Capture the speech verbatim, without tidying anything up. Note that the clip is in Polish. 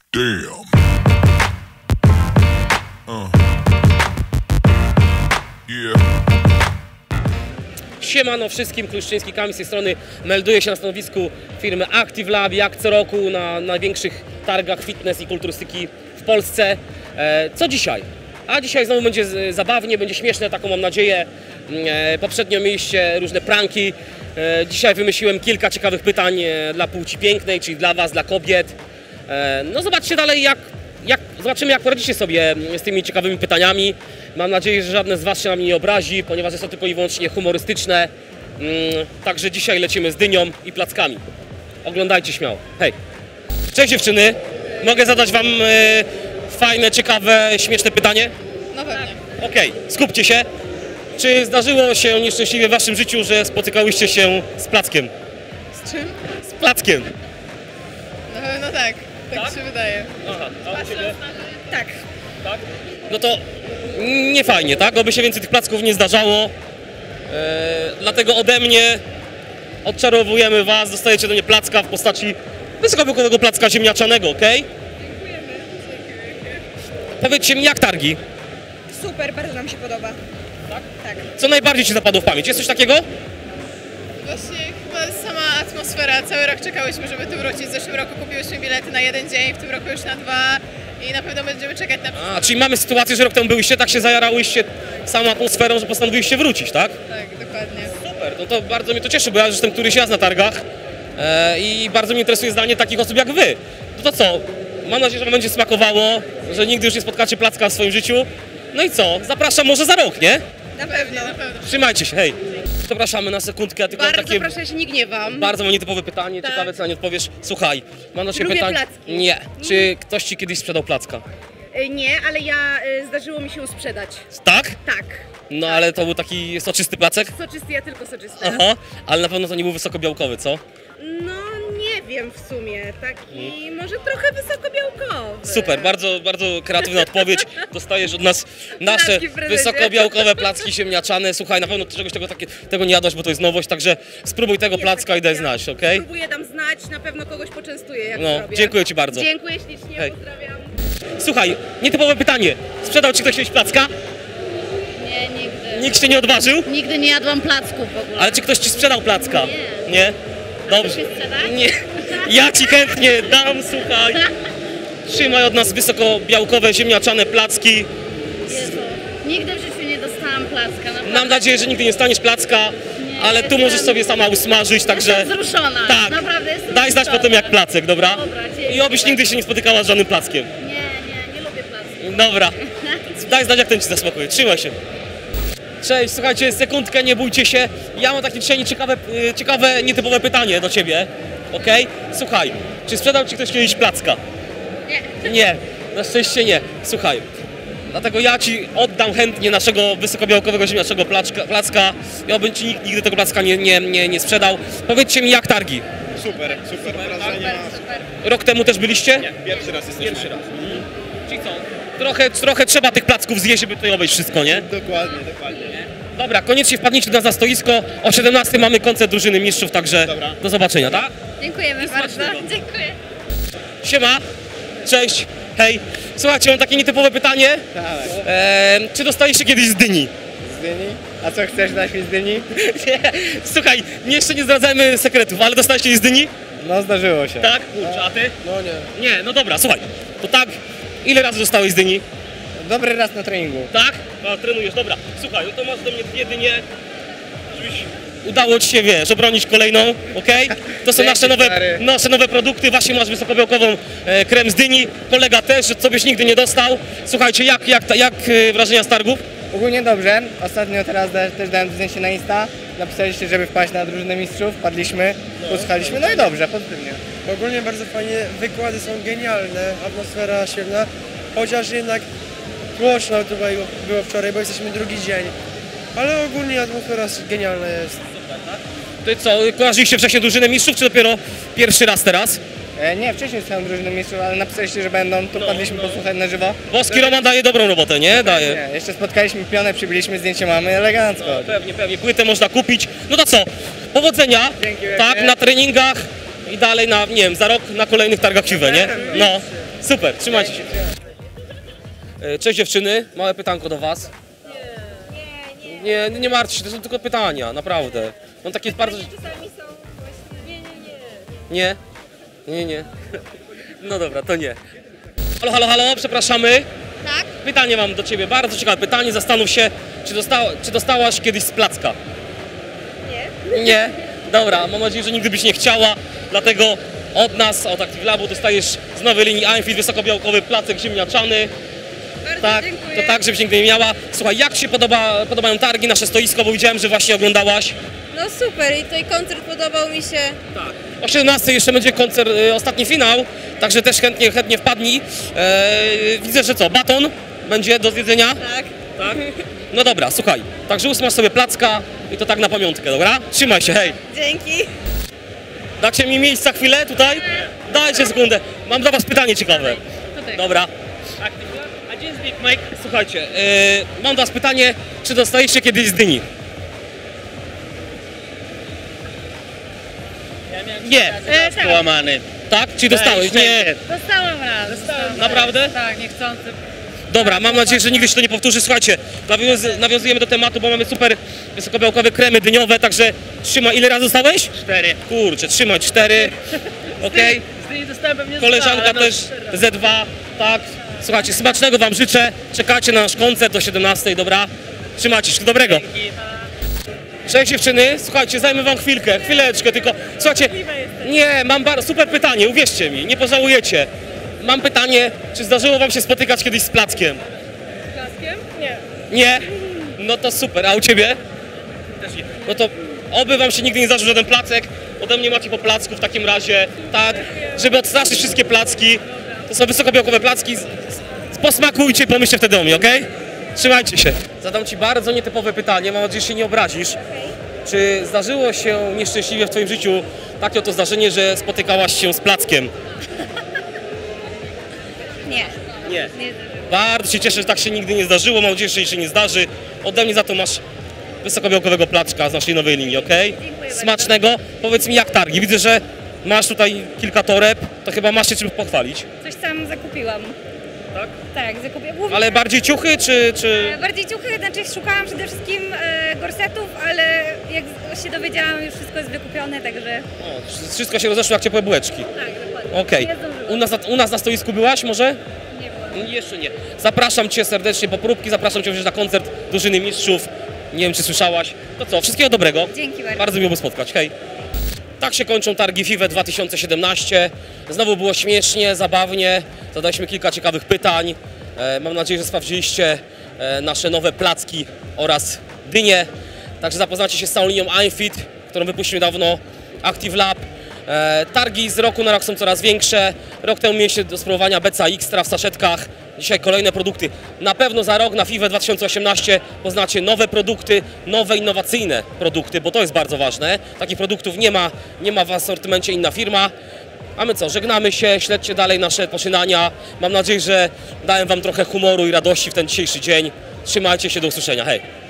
Damn. Uh. Yeah. Siemano wszystkim, Kluszczyński Kamil z tej strony melduje się na stanowisku firmy Active Lab, jak co roku na największych targach fitness i kulturystyki w Polsce. E, co dzisiaj? A dzisiaj znowu będzie zabawnie, będzie śmieszne, taką mam nadzieję. E, poprzednio mieliście różne pranki. E, dzisiaj wymyśliłem kilka ciekawych pytań e, dla płci pięknej, czyli dla was, dla kobiet. E, no zobaczcie dalej, jak, jak, zobaczymy jak poradzicie sobie z tymi ciekawymi pytaniami. Mam nadzieję, że żadne z was się na mnie nie obrazi, ponieważ jest to tylko i wyłącznie humorystyczne. Mm, także dzisiaj lecimy z dynią i plackami. Oglądajcie śmiało. Hej! Cześć dziewczyny! Mogę zadać wam e, fajne, ciekawe, śmieszne pytanie? No pewnie. Okej, okay, skupcie się. Czy zdarzyło się nieszczęśliwie w waszym życiu, że spotykałyście się z plackiem? Z czym? Z plackiem! Na pewno tak. Tak, Tak? się wydaje. Aha, a u ciebie? Tak. Tak? No to nie fajnie, tak? Oby się więcej tych placków nie zdarzało. E, dlatego ode mnie odczarowujemy was, dostajecie do mnie placka w postaci wysokobiałkowego placka ziemniaczanego, ok? Powiedzcie mi, jak targi? Super, bardzo nam się podoba. Tak? Tak. Co najbardziej ci zapadło w pamięć? Jest coś takiego? Właśnie chyba sama atmosfera. Cały rok czekałyśmy, żeby tu wrócić. W zeszłym roku kupiłyśmy bilety na jeden dzień, w tym roku już na dwa. I na pewno będziemy czekać na... A, czyli mamy sytuację, że rok temu byliście, tak się zajarałyście samą atmosferą, że postanowiliście wrócić, tak? Tak, dokładnie. Super, no to bardzo mnie to cieszy, bo ja już jestem któryś raz na targach e, i bardzo mnie interesuje zdanie takich osób jak wy. No to co? Mam nadzieję, że wam będzie smakowało, że nigdy już nie spotkacie placka w swoim życiu. No i co? Zapraszam może za rok, nie? Na pewno. Na pewno. Trzymajcie się, hej. Zapraszamy na sekundkę, tylko Bardzo takie proszę, ja się nie gniewam. bardzo mam nietypowe pytanie, Tak. ciekawe co na nie odpowiesz. Słuchaj, mam do ciebie Lubię pytanie. placki. Nie. Czy ktoś ci kiedyś sprzedał placka? Y, Nie, ale ja y, zdarzyło mi się sprzedać. Tak? Tak. No ale to był taki soczysty placek? Soczysty, ja tylko soczysty. Aha, ale na pewno to nie był wysokobiałkowy, co? No nie wiem w sumie, taki może trochę wysokobiałkowy. Super, bardzo, bardzo kreatywna odpowiedź. Dostajesz od nas nasze Placki w prezencie. wysokobiałkowe placki ziemniaczane. Słuchaj, na pewno czegoś tego, takie, tego nie jadłaś, bo to jest nowość, także spróbuj tego Nie, placka tak i daj ja znać, okej? Spróbuję dam znać, na pewno kogoś poczęstuję jak No, zrobię. dziękuję ci bardzo. Dziękuję ślicznie, Hej. pozdrawiam. Słuchaj, nietypowe pytanie. Sprzedał ci ktoś kiedyś placka? Nie, nigdy. Nikt się nie odważył? Nigdy nie jadłam placków w ogóle. Ale czy ktoś ci sprzedał placka? Nie. Nie? Dobrze. Chcesz mi sprzedać? Nie. Ja ci chętnie dam, słuchaj. Trzymaj od nas wysokobiałkowe ziemniaczane placki. Jezu. Nigdy w życiu nie dostałam placka. Naprawdę. Mam nadzieję, że nigdy nie staniesz placka, Nie, ale tu jestem- możesz sobie sama usmażyć, także... Jestem wzruszona. Tak. Naprawdę jestem Daj znać wzruszona. potem jak placek, dobra? Dobra, dzięki. I obyś nigdy się nie spotykała z żadnym plackiem. Nie, nie, nie lubię placków. Dobra. Daj znać jak ten ci zasmakuje. Trzymaj się. Cześć, słuchajcie, sekundkę, nie bójcie się. Ja mam takie dzisiaj ciekawe, y, ciekawe, nietypowe pytanie do ciebie. Okej? Słuchaj, czy sprzedał ci ktoś kiedyś placka? Nie. Nie, na szczęście nie. Słuchaj, dlatego ja ci oddam chętnie naszego wysokobiałkowego ziemniaczego placka, placka i oby ci nikt nigdy tego placka nie, nie, nie, nie sprzedał. Powiedzcie mi, jak targi? Super, super wrażenia. Rok temu też byliście? Nie, pierwszy raz jesteśmy. Pierwszy raz. Mhm. Czyli co? Trochę, trochę trzeba tych placków zjeść, żeby tutaj obejść wszystko, nie? Dokładnie, dokładnie. Dobra, koniecznie wpadnijcie do nas na stoisko. O siedemnastej mamy koncert drużyny mistrzów, także Dobra. do zobaczenia, tak? Dziękujemy bardzo. smacznego. Dziękuję. Siema, cześć, hej. Słuchajcie, mam takie nietypowe pytanie. Tak. Eee, czy dostaliście kiedyś z dyni? Z dyni? A co chcesz dać mi z dyni? Nie, słuchaj, nie, jeszcze nie zdradzajmy sekretów, ale dostaliście kiedyś z dyni? No zdarzyło się. Tak? Kurczę, a ty? No nie. Nie, no dobra, słuchaj, to tak, ile razy dostałeś z dyni? Dobry raz na treningu. Tak? A, trenujesz, dobra. Słuchaj, no to masz do mnie dwie dynie, żebyś udało ci się, wiesz, obronić kolejną, okej? To są Dzięki, nasze nowe, stary. nasze nowe produkty, właśnie masz wysokobiałkową e, krem z dyni, kolega też, co byś nigdy nie dostał. Słuchajcie, jak, jak, ta- jak e, wrażenia z targów? Ogólnie dobrze. Ostatnio teraz da, też dałem zdjęcie na Insta. Napisaliście, żeby wpaść na drużynę mistrzów. Wpadliśmy, posłuchaliśmy, no i dobrze, pozytywnie. Ogólnie bardzo fajnie, wykłady są genialne, atmosfera świetna, chociaż jednak głośno tutaj było wczoraj, bo jesteśmy drugi dzień, ale ogólnie atmosfera genialna jest. Ty co, kojarzyliście wcześniej drużynę mistrzów, czy dopiero pierwszy raz teraz? E, nie, wcześniej słuchałem drużyny mistrzów, ale napisaliście, że będą, to No, wpadliśmy no. posłuchać na żywo. Boski Roman daje dobrą robotę, nie? Daje. Nie, jeszcze spotkaliśmy pionę, przybyliśmy, zdjęcie mamy, elegancko. No, pewnie, pewnie, płytę można kupić. No to co, powodzenia, Dzięki tak, wielkie. na treningach i dalej na, nie wiem, za rok na kolejnych targach Juve, nie? No. Super, trzymajcie się. E, Cześć dziewczyny, małe pytanko do was. Nie, nie, nie martwcie się, to są tylko pytania, naprawdę. Mam takie bardzo... Czasami są właśnie... Nie, nie, Nie? nie. Nie, nie. No dobra, to nie. Halo, halo, halo, przepraszamy. Tak? Pytanie mam do ciebie, bardzo ciekawe pytanie. Zastanów się, czy, dostała, czy dostałaś kiedyś z placka? Nie. Nie? Dobra, mam nadzieję, że nigdy byś nie chciała, dlatego od nas, od Active Labu dostajesz z nowej linii iFit wysokobiałkowy placek ziemniaczany. Bardzo Tak, dziękuję. to tak, żebyś nigdy nie miała. Słuchaj, jak ci się podoba, podobają targi, nasze stoisko, bo widziałem, że właśnie oglądałaś. No super i tutaj koncert podobał mi się. Tak. O siedemnastej jeszcze będzie koncert, y, ostatni finał, także też chętnie, chętnie wpadnij. E, widzę, że co, baton będzie do zjedzenia? Tak. Tak? No dobra, słuchaj, także usmaż sobie placka i to tak na pamiątkę, dobra? Trzymaj się, hej. Dzięki. Dacie mi miejsca chwilę tutaj? Dajcie sekundę. Mam dla was pytanie ciekawe. Dobra. A gdzie jest Big Mike? Słuchajcie, yy, mam dla was pytanie, czy dostaliście kiedyś z dyni? Nie. E, tak. Połamany. Tak? Czy dostałeś? Nie. Dostałam raz. Dostałam. Naprawdę? Tak, niechcący. Dobra, mam nadzieję, że nigdy się to nie powtórzy. Słuchajcie, nawiąz- nawiązujemy do tematu, bo mamy super wysokobiałkowe kremy dyniowe, także trzymaj. Ile razy dostałeś? Cztery. Kurczę, trzymaj cztery. Okej. Koleżanka też Z dwa, tak. Słuchajcie, smacznego wam życzę. Czekajcie na nasz koncert do siedemnastej, dobra? Trzymajcie się, wszystkiego dobrego. Cześć dziewczyny, słuchajcie, zajmę wam chwilkę, chwileczkę tylko. Słuchajcie, nie, mam bardzo super pytanie, uwierzcie mi, nie pożałujecie. Mam pytanie, czy zdarzyło wam się spotykać kiedyś z plackiem? Z klaskiem? Nie. Nie? No to super, a u ciebie? Też nie. No to oby wam się nigdy nie zdarzył żaden placek. Ode mnie macie po placku w takim razie, tak? Żeby odstraszyć wszystkie placki. To są wysokobiałkowe placki. Z- z- Posmakujcie, pomyślcie wtedy o mnie, okej? Trzymajcie się. Zadam ci bardzo nietypowe pytanie, mam nadzieję, że się nie obrazisz. Czy zdarzyło się nieszczęśliwie w twoim życiu takie oto zdarzenie, że spotykałaś się z plackiem? Nie. Nie. Bardzo się cieszę, że tak się nigdy nie zdarzyło. Mam nadzieję, że się nie zdarzy. Ode mnie za to masz wysokobiałkowego placzka z naszej nowej linii, ok? Smacznego. Powiedz mi, jak targi? Widzę, że masz tutaj kilka toreb. To chyba masz się czym pochwalić. Coś tam zakupiłam. Tak? Tak, zakupiłam. Głównie Ale bardziej ciuchy, czy... czy... e, bardziej ciuchy, znaczy szukałam przede wszystkim e, gorsetów, ale jak się dowiedziałam, już wszystko jest wykupione, także O, wszystko się rozeszło jak ciepłe bułeczki. tak, dokładnie. Okej. Nie zdążyłam. U nas, na- u nas na stoisku byłaś może? Nie byłam. Jeszcze nie. Zapraszam cię serdecznie po próbki, zapraszam cię również na koncert Drużyny Mistrzów. Nie wiem, czy słyszałaś. To co, wszystkiego dobrego. Dzięki bardzo. Bardzo miło było spotkać. Hej. Tak się kończą targi FIFA dwa tysiące siedemnaście. Znowu było śmiesznie, zabawnie. Zadaliśmy kilka ciekawych pytań. E, mam nadzieję, że sprawdziliście e, nasze nowe placki oraz dynie. Także zapoznacie się z całą linią iFit, którą wypuścił niedawno Active Lab. E, targi z roku na rok są coraz większe. Rok temu mieliście do spróbowania B C A Extra w saszetkach. Dzisiaj kolejne produkty. Na pewno za rok na FIFA dwa tysiące osiemnaście poznacie nowe produkty, nowe innowacyjne produkty, bo to jest bardzo ważne. Takich produktów nie ma, nie ma w asortymencie inna firma. A my co, żegnamy się, śledźcie dalej nasze poczynania. Mam nadzieję, że dałem wam trochę humoru i radości w ten dzisiejszy dzień. Trzymajcie się, do usłyszenia. Hej!